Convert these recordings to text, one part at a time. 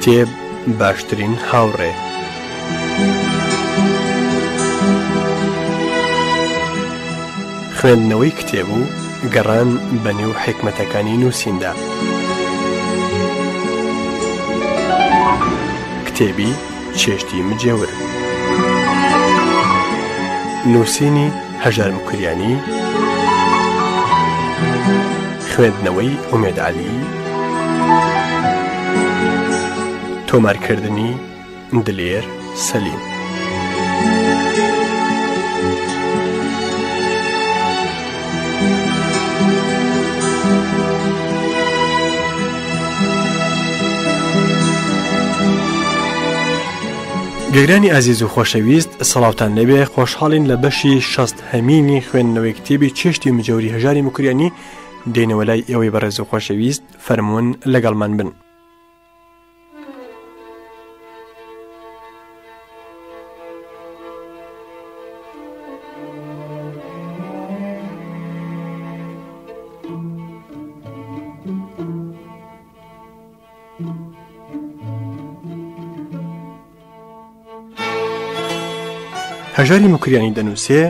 کتێب باشترین هاوڕێ. خوێندنەوەی کتێب و گەڕان بەنێو حکمەتەکانی نووسیندا. کتێبی چێشتی مجێور، نووسینی هەژار مکریانی، خوێندنەوەی ئومێد عەلی، تۆمارکردنی دلێر سەلیم. گەگرانی ئازیز و خۆشەویست، سەڵاوتان لەبێ. خۆشحاڵین لە بەشی 60 خوێندنەوەی کتێبی چێشتی مجەوری هەژاری مکریانی دێنەوە لای ئێوەی بەڕێز و خۆشەویست. فەرموون لەگەڵمان بن. هەژاری مکریانی دەنووسێ: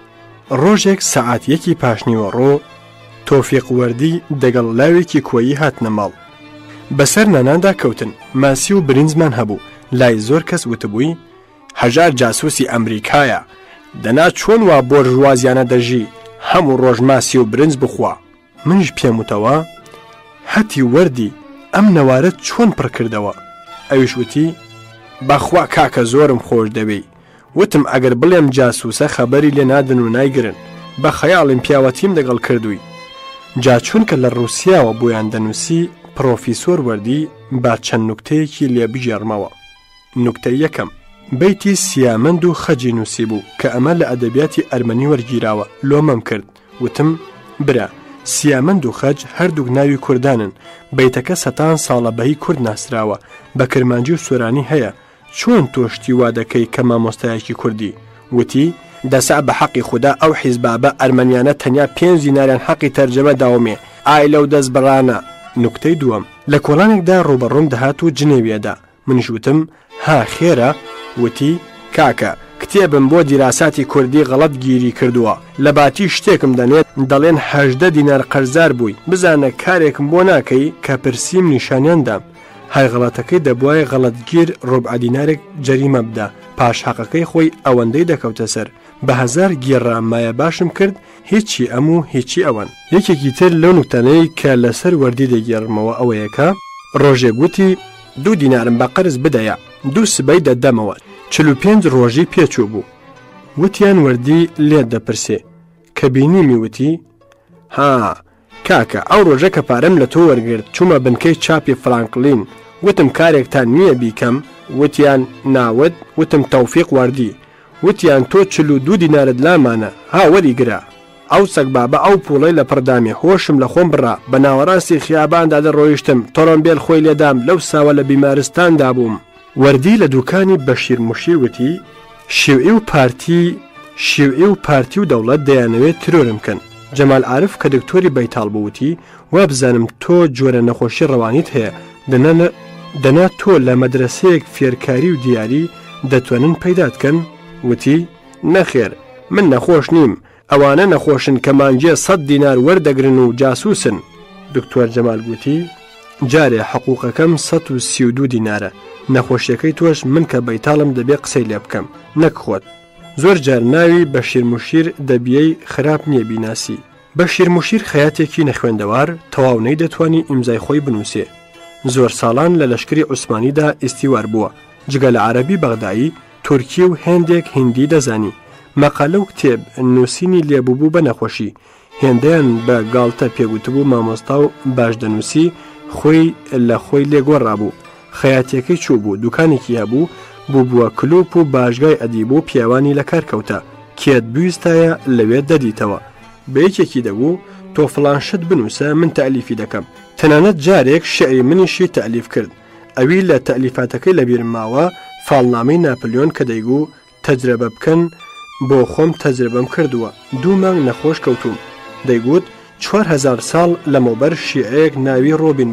ڕۆژێک سەعات 1 پاشنیوەڕۆ تۆفیق وەردی دەگەڵ لاوێکی کۆیی هاتنە ماڵ. بەسەر ناناندا کەوتن، ماسی و برنجمان هەبوو. لای زۆر کەس وتبووی: هەژار جاسووسی ئەمریکایە، دەنا چۆن وا بۆ ژوازیانە دەژی، هەموو ڕۆژ ماسی و برنج بخوا. منیش پێم وتەوە هەتی وەردی ئەم نەوارەت چۆن پڕ کردەوە. ئەویش وتی: بەخوا کاکە زۆرم خۆش دەوێ. وتم ئەگەر بڵێم جاسووسە خەبەری لێ نادن و نایگرن، بە خەیاڵیم پیاوەتیم دەگەڵ کردووی. جا چونکە لە ڕووسیاوە بۆیان دەنووسی، پرۆفیسۆر وەردی با چەند نوکتەیەکی لێ بژێڕمەوە. نوکتەی یەکەم، بەیتی سیامەند و خەجی نووسی بوو کە ئەمە لە ئەدەبیاتی ئەرمەنی وەرگیراوە. لۆمەم کرد، وتم: برا، سیامەند و خەج هەردووک ناوی کوردانن. بەیتەکە سەتان ساڵە بەهی کورد ناسراوە، بە کرمانجی و سۆرانی هەیە. چۆن تۆشتی وا دەکەی کە مامۆستایەکی کوردی؟ وتی: دەسا بە حەقی خوددا ئەو حیزبابە ئەرمەنیانە تەنیا 5 دیناریان حەقی تەرجەمە داومێ، ئای لەو دەست بڕانە. نوکتەی دووەم، لە کۆڵانێکدا ڕوبەڕووم دەهات و جنێویەدا. منیش وتم: ها خێرە؟ وتی: کاکە، کتێبم بۆ دیراساتی کوردی غەڵەت گیری کردووە. لە باتی شتێکم دەنێت دەڵێن 18 دینار قەرزار بووی، بزانە کارێکم بۆ ناکەی کە پرسیم نیشانیاندام. های غەڵەتەکەی دەبوایە غەڵەتگیر ڕۆبع دینارێک جەریمە بدا، پاش حەقەکەی خۆی ئەوەندەی دەکەوتە سەر. بە 1000 گێڕا مایە باشم کرد، هیچی ئەم و هیچی ئەوەن. یەکێکی تر لەو نوکتانەی کە لەسەر وەردی دەگێڕمەوە ئەوەیەکە: ڕۆژێ گوتی 2 دینارم بە قەرز بدەیە، 2 سبەی دەدەمەوە. 45 ڕۆژی پێچوو بوو. وتیان وەردی لێ دەپرسێ، کە بینیمی وتی: ها کاکە، ئەو ڕۆژە کە پارەم لە تۆ وەرگرت چوومە بنکەی چاپی فرانکلین، وتم کارێکتان نییە بیکەم؟ وتیان ناوت. وتم تەوفیق وەردی. وتیان تۆ 42 دینارت لامانە، ها وەریگرە. ئەو سەگ بابە ئەو پوڵەی لە پڕدامی هۆشم لە خۆم بڕا، بە ناوەڕاستی خیاباندا دەڕۆیشتم، تۆڕۆمبێل خۆی لێدام، لەو ساوە لە بیمارستاندا بووم. وەردی لە دوکانی بەشیر موشیر وتی: شێوعی و پارتی و دەوڵەت دەیانەوێت ترۆرم کەن. جەمال عارف کە دکتۆری بەیتاڵ بووتی: وا بزانم تۆ جۆرە نەخۆشی ڕەوانیت هەیە، دەنا تۆ لە مەدرسەیەک فێرکاری و دیاری دەتوانن پەیداتکەن؟ وتی: نەخێر، من نەخۆش نیم، ئەوانە نەخۆشن کە مانجێ 100 دینار وەردەگرن و جاسووسن. دکتۆر جەمال گوتی: جارێ حقوقەکەم 132 دینارە، نەخۆشیەکەی تۆش من کە بەیتاڵم دەبێ قسەی لێ بکەم، نەک خۆت. زۆر جار ناوی بەشیر موشیر دەبیەی خراپ نییە بیناسی. بەشیر موشیر خەیاتێکی نەخوێندەوار، تەواو نەی دەتوانی ئیمزای خۆی بنووسێ. زۆر ساڵان لە لەشکری عوسمانیدا ئیستیوار بووە، جگە لە عەرەبی بەغدایی، تورکی و هێندێک هیندی دەزانی. مەقالە و کتێب نووسینی لێبووبوو بە نەخۆشی. هێندەیان بە گاڵتە پێگوتبوو مامۆستا و باش دەنووسی، خۆی لە خۆی لێگۆڕابوو. خەیاتەکەی چوو بوو، دوکانێکی هەبوو، بووبووە کلوپ و باشگای ئەدیب و پیاوانی لە کار کەوتە. کێت بویستایە لەوێ دەدیتەوە. بە یەکێکی دەبوو: تۆ فڵان شت بنووسە، من تەلیفی دەکەم. تەنانەت جارێک شعری منیشی تەلیف کرد. ئەوی لە تەلیفاتەکەی لەبیرم ماوە فاڵنامەی ناپلیۆن کە دەیگوو تەجربە بکەن، بۆ خۆم تەجربەم کردووە. 2 مانگ نەخۆش کەوتوم. دەیگوت 4000 ساڵ لەمەوبەر شیعەیەک ناوی ڕۆبین بوو،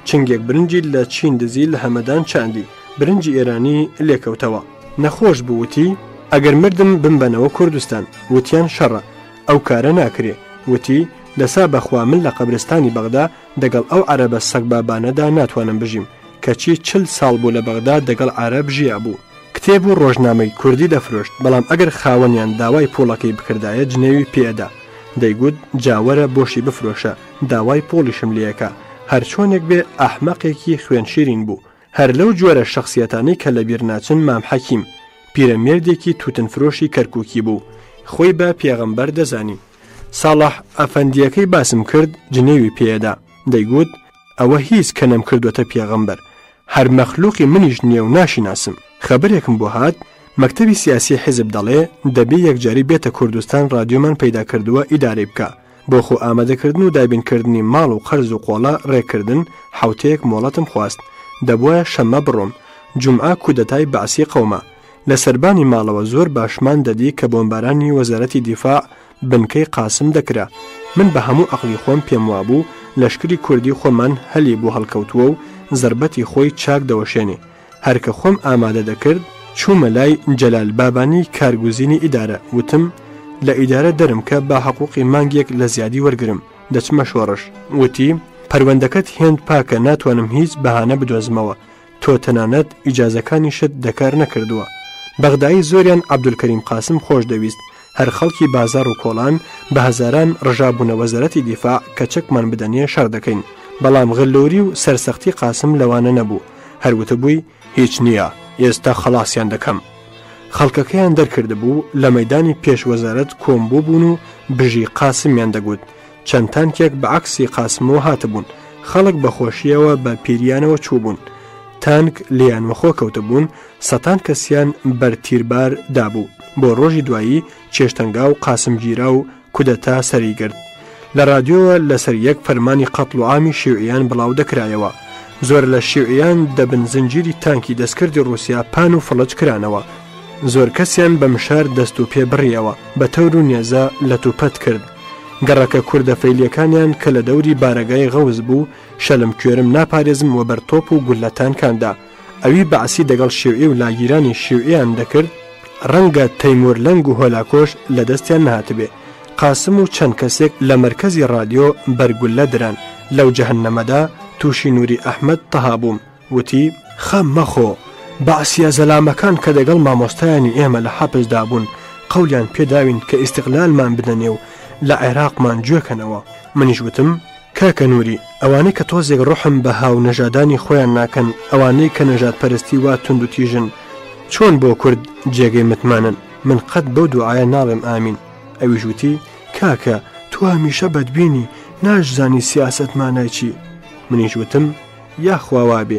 چنگێک برنجی لە چین دزی لە هەمەدان چاندی برنجی ئێرانی لێکەوتەوە نەخۆش بووتی ئەگەر مردم بمبەنەوە کوردستان وتیان شەڕە ئەو کارە ناکرێ وتی دەسا بەخوا من لە قەبرستانی بەغدا دەگەڵ ئەو عەرەبە سەگبابانەدا ناتوانم بژیم کەچی 40 ساڵ بوو لە بەغدا دەگەڵ عەرەب ژیا بوو کتێب و ڕۆژنامەی کوردی دەفرۆشت بەڵام ئەگەر خاوەنیان داوای پۆڵەکەی بکردایە جنێوی پێدا دەیگوت جاوەرە بۆشی بفرۆشە داوای پۆلیشم لێەکە هەر چۆنێک بێ ئەحمەقێکی خوێن شیرین بوو هەر لەو جۆرە شخصیەتانەی کە لە بیر ناچن مام حەکیم پیرەمێردێکی توتنفرۆشی کەرکووکی بوو خۆی بە پێغەمبەر دەزانی ساڵح ئەفەندیەکەی باسم کرد جنێوی پێدا دەیگوت ئەوە هیچ کە نەم کردوتە پێغەمبەر هەر مەخلوقی منیش نییە و ناشیناسم خەبەرێکم بۆ هات مەکتەبی سیاسی حیزب دەڵێ دەبێ یەکجاری بێتە کوردستان رادیۆمان پەیدا کردووە ئیدارەی بکە بۆ خۆ ئامادەکردن و دابینکردنی ماڵ و قەرز و قۆڵە ڕێکردن حوتەیەک مۆڵەتم خواست دەبووە شەمە بڕۆم جومعە کودەتای بەعسی قەومە لە سەربانی ماڵەوە زۆر باشمان دەدی کە بۆمبارانی وەزارەتی دیفاع بنکەی قاسم دەکرا من بە هەموو عەقلی خۆم پێم وابوو لەشکری کوردی خۆمان هەلی بۆ هەڵکەوتووە و زربەتی خۆی چاک دەوەشێنێ هەرکە خۆم ئامادە دەکرد چوومە لای جەلال بابانی کارگوزینی ئیدارە وتم لە ئیدارە دەرم کە با حقوقی مانگێک لە زیادی وەرگرم دەچمە شۆڕش وتی پەروەندەکەت هێند پاکە ناتوانم هیچ بەهانە بدۆزمەوە تۆ تەنانەت ئیجازەکانی شت دەکار نەکردووە بەغدایی زۆریان عەبدولکەریم قاسم خۆش دەویست هەر خەڵکی بازار و کۆڵان بە هەزاران ڕژابوونە وەزارەتی دیفاع کە چەکمان بدەنیە شەڕ دەکەین بەڵام غلۆری و سەرسەختی قاسم لەوانە نەبوو هەروتە بووی هیچ نییە ئێستا خەڵاسیان دەکەم خەڵکەکەیان دەرکردبوو لە مەیدانی پێش وەزارەت کۆمبوو بوون و بژی قاسمیان دەگوت چەند تانکێک بە عەکسی قاسمەوە هاتبوون خەڵک بەخۆشیەوە بە پیریانەوە چووبوون تانک لیان وەخۆ کەوتە بوون سەتان کەسیان بەرتیربار دابوو بۆ ڕۆژی دوایی چێشتەنگا و قاسمگیرا و کودەتا سەریگرت لە رادیۆوە لەسەر یەک فەرمانی قەتڵ و عامی شیوعیان بڵاو دەکرایەوە زۆر لە شیوعیان دەبن زنجیری تانکی دەستکردی رووسیا پان و فڵج کرانەوە زۆر کەسیان بە مشار دەست و پێ بڕیەوە بە تەور و نێزە لە توپەت کرد گەڕەکە کوردە فەیلیەکانیان کە لە دەوری بارەگای غەوز بوو شەلم کوێرم ناپارێزم و بەرتۆپ و گولەتانکاندا ئەوی بەعسی دەگەڵ شێوعی و لاگیرانی شێوعیان دەکرد ڕەنگە تەیمور لەنگ و هۆلاکۆش لە دەستیان نهاتبێ قاسم و چەند کەسێک لە مەرکەزی رادیۆ بەرگولە دران لەو جەهەنەمەدا تووشی نووری ئەحمەد تەها بووم وتی خەم مەخۆ بەعسیە زەلامەکان کە دەگەڵ مامۆستایانی ئێمە لە حەبسدا بوون قەولیان پێداوین کە ئیستیقلالمان بدەنێ و لە عێراقمان گوێکەنەوە منیش وتم کاکە نووری ئەوانەی کە تۆزێک ڕۆحم بە هاو نەژادانی خۆیان ناکەن ئەوانەی کە نەژاد پەرستی وا تونند و تیژن چۆن بۆ کورد جێگەی متمانن من قەت بەو دوعایە ناڵێم ئامین ئەویش وتی کاکە تو هەمیشە بەدبینی ناشزانی سیاسەتمانای چی منیش وتم یاخوا وابێ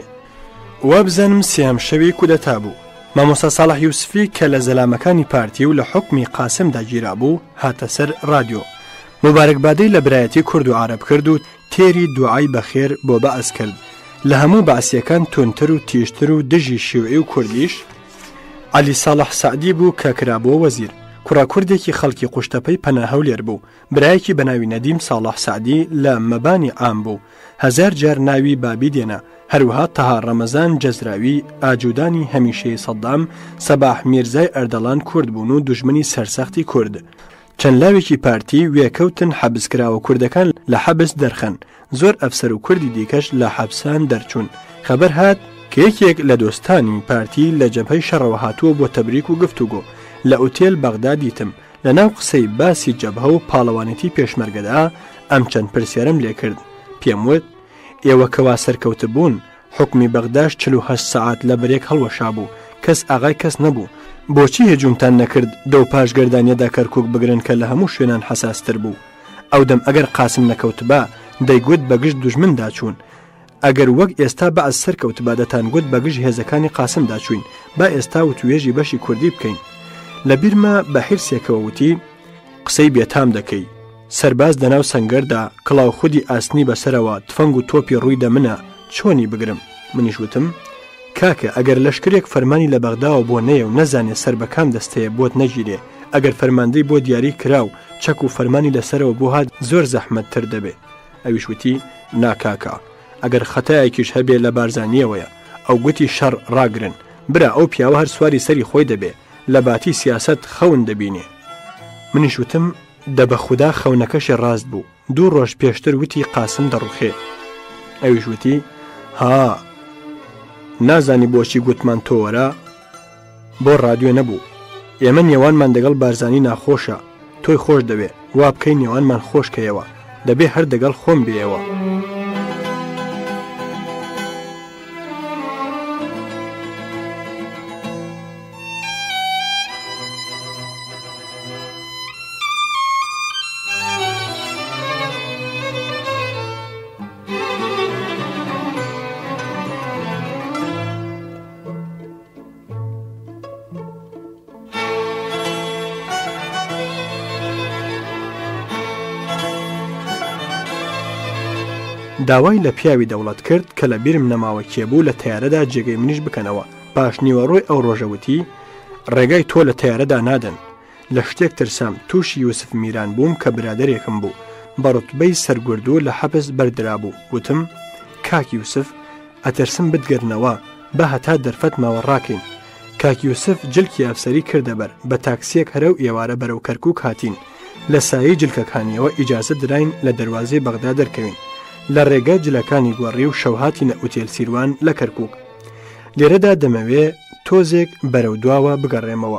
وابزانم سیام شەوی کودەتا بوو مامۆستا ساڵح یوسفی کە لە زەلامەکانی پارتی و لە حکمی قاسمدا گیرا بوو هاتە سەر رادیۆ مبارەکبادەی لە برایەتی کورد و عارەب کرد و تێری دوعای بەخێر بۆ بەعس کرد لە هەموو بەعسیەکان تونتر و تیژتر و دژی شیوعی و کوردیش عەلی ساڵح سەعدی بوو کە کرابووە وەزیر کوڕا کوردێکی خەڵکی قوشتەپەی پەناهەولێر بوو برایەکی بەناوی نەدیم ساڵح سەعدی لە مەبانی عام بوو 1000 جار ناوی بابی دێنا هەروەها تەها ڕەمەزان جەزراوی ئاجودانی هەمیشەی سەدام سەباح میرزای ئەردەڵان کورد بوون و دوژمنی سەرسەختی کورد چەند لاوێکی پارتی وێکەوتن حەبسکراوە کوردەکان لە حەبس دەرخەن زۆر ئەفسەر و کوردی دیکەش لە حەبسان دەرچوون خەبەر هات کە یەکێک لە دۆستانی پارتی لە جەبهەی شەڕەوە هاتووە بۆ تەبریک و گفتوگۆ لە ئوتێل بەغدا دیتم لەناو قسەی باسی جەبهە و پاڵەوانێتی پێشمەرگەدا ئەم چەند پرسیارم لێ کرد پێم وت ئێوە کەوا سەرکەوتە بوون حکمی بەغداش 48 سەعات لە بەرێک هەڵوەشا بوو کەس ئاغای کەس نەبوو بۆچی هێجومتان نەکرد دەو پاشگەردانیەدا کەرکووک بگرن کە لە هەموو شوێنان حەساستر بوو ئەو دەم ئەگەر قاسم نەکەوتبا دەیگوت بەگشت دوژمندا چوون ئەگەر وەک ئێستا بە ئەس سەرکەوتبا دەتانگوت بەگشت هێزەکانی قاسمدا چوین با ئێستا و توێژی بەشی کوردی بکەین لە بیرمە بە حرسێکەوە وتی قسەی بێتام دەکەی سەرباز دەناو سەنگەردا کڵاو خودی ئاسنی بەسەرەوە تفەنگ و تۆپی ڕووی دەمنە چۆنی بگرم منیش وتم کاکە ئەگەر لەشکرێک فەرمانی لە بەغداوە بۆ نەیە و نەزانێت سەر بەکام دەستەیە بۆت نەگیرێ ئەگەر فەرماندەی بۆ دیاری کراو چەک و فەرمانی لەسەرەوە بۆ هات زۆر زەحمەتتر دەبێ ئەویش وتی ناکاکە ئەگەر خەتایەکیش هەبێ لە بارزانیەوەیە ئەو گوتی شەڕ ڕاگرن برا ئەو پیاوە هەر سواری سەری خۆی دەبێ لە باتی سیاست خەون دەبینێ. منیش وتم دەبە خودا خەونەکەشی ڕاست بوو. 2 ڕۆژ پێشتر وتی قاسم دەڕوخێ. ئەویش وتی ها نازانی بۆچی گوتمان تۆوەرە بۆ ڕادیۆ نەبوو. ئێمە نێوانمان دەگەڵ بارزانی ناخۆشە تۆی خۆش دەوێ وا بکەی نێوانمان خۆشکەیەوە دەبێ هەر دەگەڵ خۆم بێەوە. داوای لە پیاوی دەوڵەت کرد کە لە بیرم نەماوە کێبوو لە تیارەدا جێگەی منیش بکەنەوە. پاش نیوەڕۆی ئەو ڕۆژەوتی ڕێگای تۆ لە تیارەدا نادەن. لە شتێک ترسام تووشی یوسف میران بووم کە برادێکم بوو بە ڕوتبەی سەرگوردوو لە حەبس بەردرا بوو. وتم کاک یوسف ئەترسم بتگەرنەوە بە هەتا دەرفەت ماوەڕاکەین. کاک یوسف جلکی ئەفسەری کردەبەر بە تاکسیەک هەرە و ئێوارە بەرەو کەرکووک هاتین. لە سایەی جلکەکانیەوە ئیجازە دراین لە دەروازەی بەغدا دەرکەوین. لە ڕێگە جلەکانی گوەڕی و شەوهاتینە ئوتێل سیروان لە کەرکووک. لێرەدا دەمەوێ تۆزێک بەرەو دواوە بگەڕێمەوە.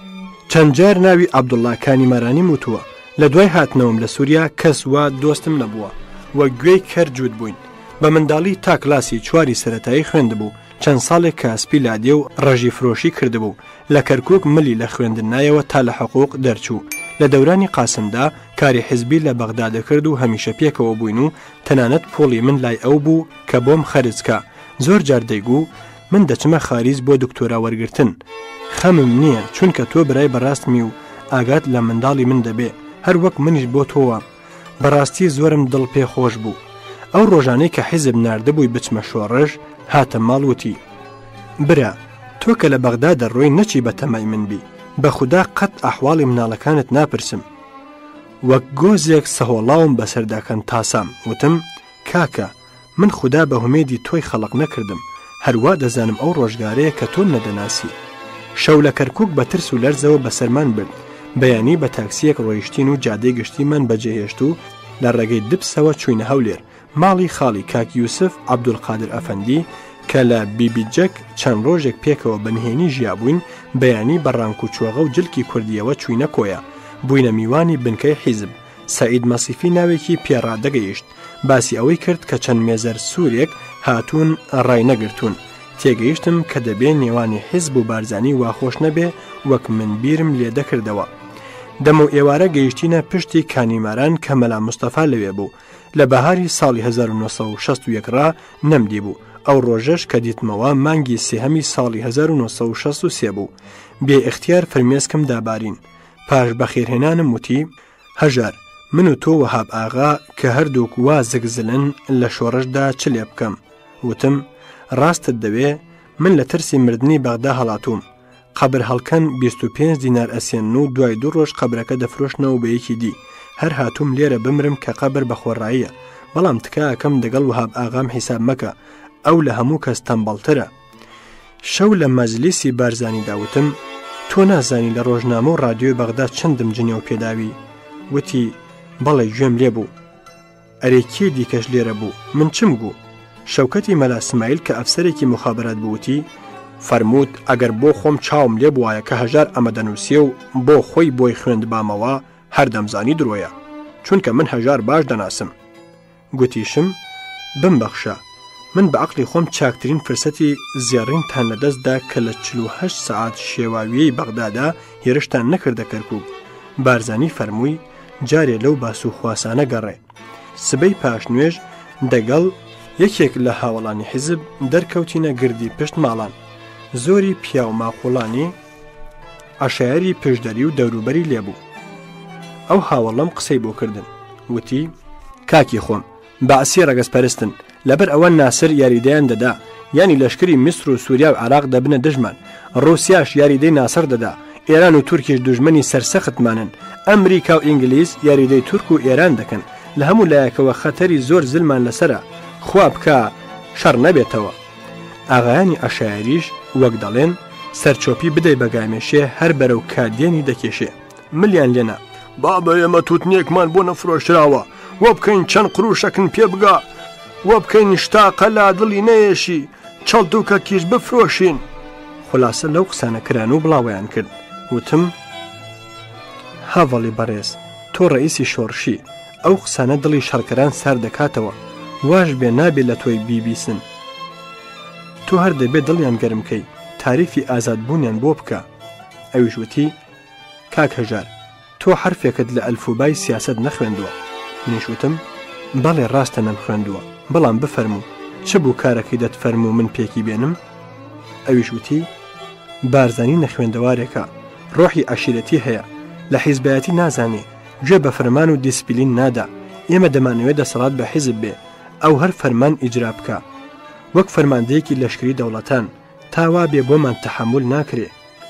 چەند جار ناوی عەبدوڵڵا کانیمەرانی وتووە لە دوای هاتنەوەم لە سووریا کەس وا دۆستم نەبووە وە گوێی کەرجوود بووین. بە منداڵی تا کلاسی 4 سەرەتایی خوێندبوو. چەند ساڵێک کاسپی لادێ و ڕەژی فرۆشی کردبوو. لە کەرکووک ملی لە خوێندنایەوە تا لە حقوق دەرچوو. لە دەورانی قاسمدا کاری حزبی لە بەغدا دەکرد و هەمیشە پێکەوە بووین و تەنانەت پۆڵی من لای ئەو بوو کە بۆم خەرجکە. زۆر جار دەیگو من دەچمە خاریز بۆ دکتۆرا وەرگرتن. خەمم نییە چونکە تۆ برای بەڕاستمی و ئاگات لە منداڵی من دەبێ هەر وەک منیش بۆ تۆوە. بەڕاستی زۆرم دڵ پێ خۆش بوو. ئەو ڕۆژانەی کە حیزب ناردەبووی بچمە شۆڕژ هاتە ماڵوتی برا تۆ کە لە بەغدا دەڕۆی نەچی بە تەمای من بی بە خودا قەت ئەحواڵی مناڵەکانت ناپرسم. وەک گۆزێک سەهۆڵاوم بەسەرداکەن تاسام. وتم کاکە من خودا بە هومێدی تۆی خەڵق نەکردم هەروە دەزانم ئەو ڕۆژگارەیە کە تۆم نەدەناسی. شەو لە کەرکووک بە ترس و لەرزەوە بەسەرمان برد. بەیانی بە تاکسیەک ڕۆیشتین و جادەی گشتیمان بەجێهێشت و لە ڕێگەی دبسەوە چوینە هەولێر ماڵی خاڵی کاک یوسف عەبدولقادر ئەفەندی کە لە بیبیجەک چەند ڕۆژێک پێکەوە بەنهێنی ژیابووین. بەیانی بەڕانک و چۆغە و جلکی کوردیەوە چوینە کۆیە بووینە میوانی بنکەی حیزب. سەعید مەسیفی ناوێکی پێڕادەگەیشت باسی ئەوەی کرد کە چەند مێزەر سوورێک هاتوون ڕای نەگرتوون. تێگەیشتم کە دەبێ نێوانی حیزب و بارزانی واخۆش نەبێ وەک من بیرم لێ دەکردەوە. دەمە و ئێوارە گەیشتینە پشتی کانیماران کە مەلا مستەفا لەوێ بوو. لە بەهاری ساڵی 1961 نەمدی بوو. ئەو ڕۆژەش کە دیتمەوە مانگی سێهەمی ساڵی 1963 بوو. بێ اختیار فرمێسکم دابارین. پاش بەخێرهێنانم وتی هەژار من و تۆ وەهاب ئاغا کە هەردووک وا زگزلن لە شۆڕشدا چ لێ بکەم. وتم ڕاستت دەوێ من لە ترسی مردنی بەغدا هەڵاتوم. قەبر هەڵکەن 25 دینار ئەسێن و دوای 2 ڕۆژ قەبرەکە دەفرۆشنەوە بە یەکی دی. هەر هاتووم لێرە بمرم کە قەبر بە خۆڕاییە بەڵام تکایەکەم دەگەڵ وەهاب ئاغام حیساب مەکە ئەو لە هەموو کەس تەمبەڵترە. شەو لە مەجلیسی بارزانی داوتم تۆ نازانی لە ڕۆژنامە و ڕادیۆی بەغدا چەندم جنێو پێداوی. وتی بەڵێ گوێم لێ بوو. ئەرێ کێ دیکەش لێرە بوو من چم گوو. شەوکەتی مەلا اسماعیل کە ئەفسەرێکی مخابرات بووتی فەرمووت ئەگەر بۆ خۆم چاوم لێ بوایە کە هەژار ئەمە دەنووسێ و بۆ خۆی بۆی خوێندبامەوە هەر دەمزانی درۆیە چونکە من هەژار باش دەناسم. گوتیشم بمبەخشە من بە عەقڵی خۆم چاکترین فرسەتی زێڕینتان لەدەستدا کە لە 48 سەعات شێواویەی بەغدادا هێرشتان نەکردە کەرکووک. بارزانی فەرمووی جارێ لەو باسوخواسانە گەڕێ. سبەی پاشنوێژ دەگەڵ یەکێک لە هاوڵانی حیزب دەرکەوتینە گردی پشت ماڵان. زۆری پیاو ماقوڵانی عەشایەری پشدەری و دەوروبەری لێبوو. ئەو هاوڵەم قسەی بۆ کردن. وتی کاکی خۆم بەعسی ڕەگەزپەرستن لەبەر ئەوە ناسر یاریدەیان دەدا ینی لەشکری میسر و سووریا و عێراق دەبنە دژمان. ڕووسیاش یاریدەی ناسر دەدا. ئێران و تورکیش دوژمنی سەرسەختمانن. ئەمریکا و ئینگلیز یاریدەی تورک و ئێران دەکەن. لە هەموو لایەکەوە خەتەری زۆر زلمان لەسرە. خوا بکە شەڕ نەبێتەوە. ئاغایانی عەشایریش وەک دەڵێن سەرچۆپی بدەی بەگامێشێ هەر بەرەو کادێنی دەکێشێ. ملیان لێنا بابە ئێمە تووتنێکمان بۆ نەفرۆشراوە، وە بکەین چەند قروشەکن پێ بگا، وە بکەین شتاقە لا دڵی نەیەشی چەڵت و کەکیش بفرۆشین. خولاسە لەو قسانە کران و بڵاویان کرد. وتم هاڤەڵی بەڕێز تۆ ڕئیسی شۆڕشی، ئەو قسانە دڵی شەڕکەران سار دەکاتەوە، واش بێ نابێت لە تۆی بیبیسن. تۆ هەر دەبێت دڵیان گەرمکەی تاریفی ئازادبوونیان بۆ بکە. ئەویش وتی کاک هەژار تۆ حرفێکت لە ئەلفوبای سیاست نەخوێندووە. منیش وتم بەڵێ ڕاستە نەمخوێندووە، بەڵام بفەرموو چ بوو کارەکەی دەتفەرموو من پێکی بێنم. ئەویش وتی بارزانی نەخوێندەوارێکە، ڕۆحی عەشیرەتی هەیە، لە حیزبایەتی نازانێ، گوێ بە فەرمان و دیسپلین نادا. ئێمە دەمانەوێت دەسەڵات بە حیزب بێ، ئەو هەر فەرمان ئیجرا بکە وەک فەرماندەیەکی لەشکری دەوڵەتان، تاوا بێ بۆمان تەحمل ناکرێ.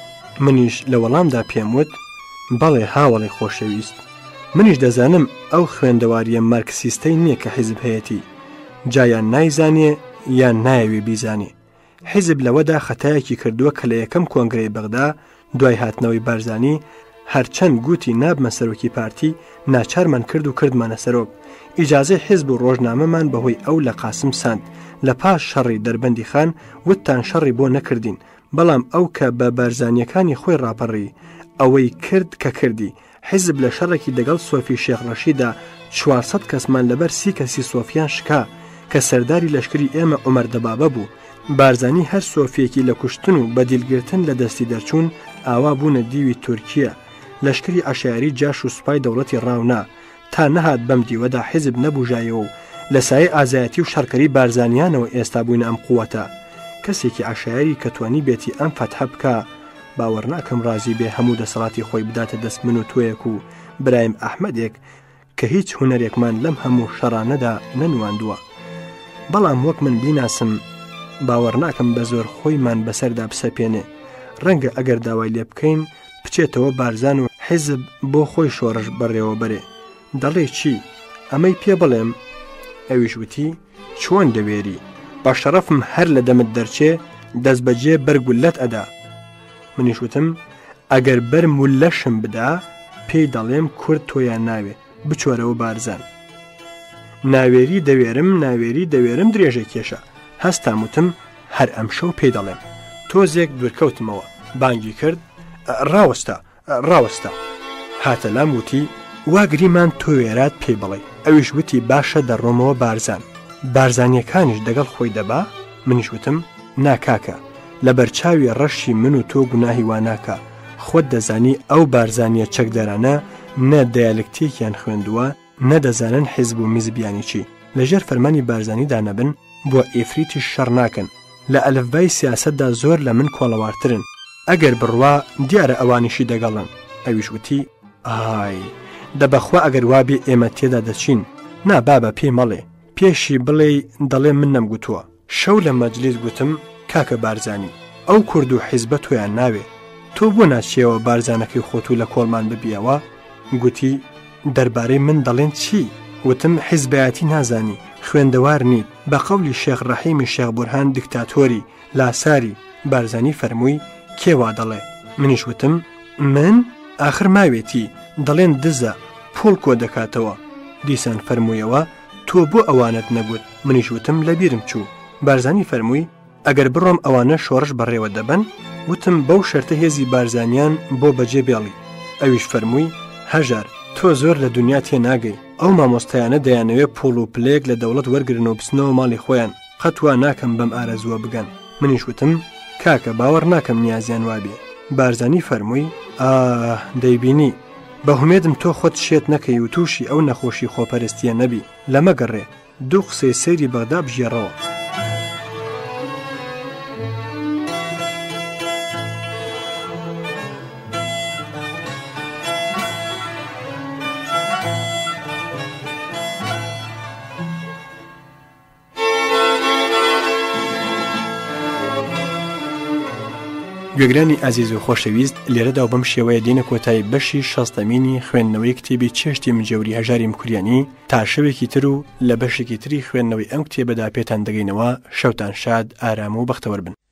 منیش لە وەڵامدا پێم وت بەڵێ هاوڵی خۆشەویست، منیش دەزانم ئەو خوێندەواریە مارکسیستەی نییە کە حیزب هەیەتی، جایان نایزانێ یان نایەوێ بیزانێ. حیزب لەوەدا خەتایەکی کردووە کە لە یەکەم کۆنگرەی بەغدا دوای هاتنەوەی بارزانی هەرچەند گوتی نابمە سەرۆکی پارتی، ناچارمان کرد و کردمانە سەرۆک. ئیجازەی حیزب و ڕۆژنامەمان بەهۆی ئەو لە قاسم ساند. لە پاش شەڕی دەربەندی خان وتتان شەڕی بۆ نەکردین، بەڵام ئەو کە بە بارزانیەکانی خۆی ڕاپەڕی ئەوەی کرد کە کردی. حیزب لە شەڕێکی دەگەڵ سۆفی شێخ ڕەشیدا 400 کەسمان لەبەر 30 کەسی سۆفیان شکا کە سەرداری لەشکری ئێمە عومەر دەبابە بوو. بارزانی هەر سۆفیەکی لە کوشتن و بەدیلگرتن لە دەستی دەرچوون ئاوا بوونە دیوی تورکیە. لەشکری عەشایری جاش و سوپای دەوڵەتی ڕاونا تا نەهات بەم دیوەدا حیزب نەبوژایەوە و لە سایه ئازایەتی و شەڕکەری بارزانیانەوە ئێستا بووین ئەم قووەتە. کەسێکی عەشایری کە توانی بێتی ئەم فەتحە بکە باوەڕ ناکەم ڕازی بێ هەموو دەسەڵاتی خۆی بداتە دەست من و تۆیەک و برایم ئەحمەدێک کە هیچ هونەرێکمان لەم هەموو شەڕانەدا نەنواندووە. بەڵام وەک من بیناسم باوەڕ ناکەم بە زۆر خۆیمان بەسەردا بسەپێنێ. ڕەنگە ئەگەر داوای لێ بکەین بچێتەوە بارزان و حیزب بۆ خۆی شۆڕش بەڕێوە بەرێ. دەڵێ چی؟ ئەمەی پێ بڵێم. ئەویش وتی چۆن دەوێری؟ بە شەرەفم هەر لە دەمت دەرچێ دەست بەجێ بەرگولەت ئەدا. منیش وتم ئەگەر بەرمولەشم بدا پێی دەڵێم کورد تۆیان ناوێ بچۆرەوە بارزان. ناوێری دەوێرم ناوێری دەوێرم درێژە کێشە. هەستام وتم هەر ئەم شەو پێی دەڵێم. تۆزێک دوورکەوتمەوە بانگی کرد ڕاوەستە ڕاوەستە. هاتە لام وتی واگریمان تۆ وێرات پێی بڵێ. ئەویش وتی باشە دەڕۆمەوە بارزان. بارزانیەکانیش دەگەڵ خۆی دەبا؟ منیش وتم ناکاکە لە بەرچاوی ڕەشی من و تۆ گوناهی واناکە. خۆت دەزانی ئەو بارزانیە چەکدەرانە نە دایالکتێکیان خوێندووە نەدەزانن حیزب و میزبیانی چی. لەژێر فەرمانی بارزانیدا نەبن بۆ ئیفریتی شەڕ ناکەن. لە ئەلفبای سیاسەتدا زۆر لە من کۆڵەوارترن. ئەگەر بڕوا دیارە ئەوانیشی دەگەڵن. ئەویش وتی ئای دەبەخوا ئەگەر وابێ ئێمە تێدا دەچین. نا بابە پێی مەڵێ پێشی بڵێ دەڵێ من نەمگوتووە. شەو لە مەجلیس گوتم کاکە بارزانی ئەو کورد و حیزبە تۆیان ناوێ، تۆ بۆ ناچیەوە بارزانەکەی خۆت و لە کۆڵمان ببیەوە؟ گوتی دەربارەی من دەڵێن چی؟ وتم حیزبایەتی نازانی، خوێندەوار نیت، بە قەولی شێخ ڕەحیمی شێخ بورهان دیکتاتۆری لاساری. بارزانی فەرمووی کێوا دەڵێ؟ منیش وتم من ئاخر ماوێتی دەڵێن دزە پۆڵ کۆ دەکاتەوە. دیسان فەرموویەوە تۆ بۆ ئەوانت نەگوت؟ منیش وتم لەبیرم چوو. بارزانی فەرمووی ئەگەر بڕۆم ئەوانە شۆڕش بەڕێوە دەبن؟ وتم بەو شەرتە هێزی بارزانیان بۆ بەجێ بێڵی. ئەویش فەرمووی هەژار تۆ زۆر لە دنیا تێ ناگەی، ئەو مامۆستایانە دەیانەوێت پۆڵ و پلێک لە دەوڵەت وەرگرن و بچنەوە ماڵی خۆیان، قەتوا ناکەم بەم ئارەزووە بگەن. منیش وتم کاکە باوەڕ ناکەم نیازیان وابێ. بارزانی فەرمووی دەیبینی بەهومێدم تۆ خۆت شێت نەکەی و تووشی ئەو نەخۆشی خۆپەرستیە نەبی. لەمەگەڕێ دوو قسەی سەیری بەغدا بژێڕەوە. گوێگرانی ئازیز و خۆشەویست لێرەدا و بەم شێوەیە دێنە کۆتایی بەشی 60مینی خوێندنەوەی کتێبی چێشتی مجەوری هەژاری مکریانی تا شەوێکی تر و لە بەشێکی تری خوێندنەوەی ئەم کتێبەدا پێتان دەگەینەوە. شەوتان شاد، ئارام و بەختەوەربن.